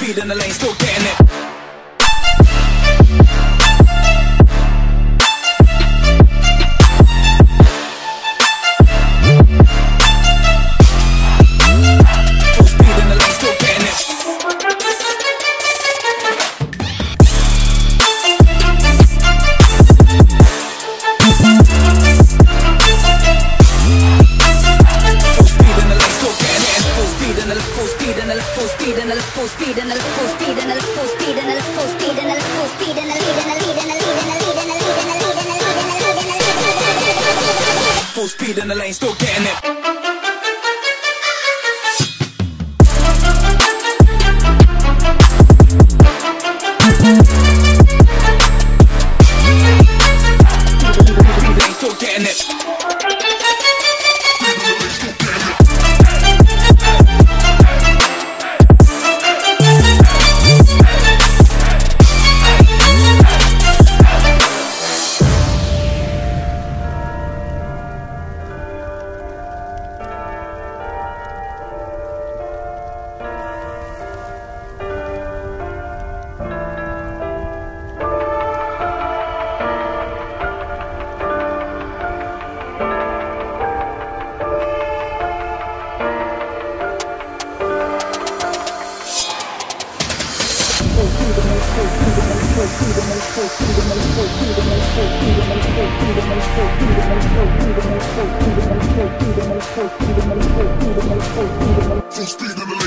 speed in the lane, still getting it. Full speed in the lane, still getting it. Full speed and a full speed and a full speed and a full speed and a full speed and a full speed and a lead and a lead and a lead and a lead and a lead and a lead and a lead and a lead and a lead and a Full speed in the lane, still getting it. Still getting it. Full speed in the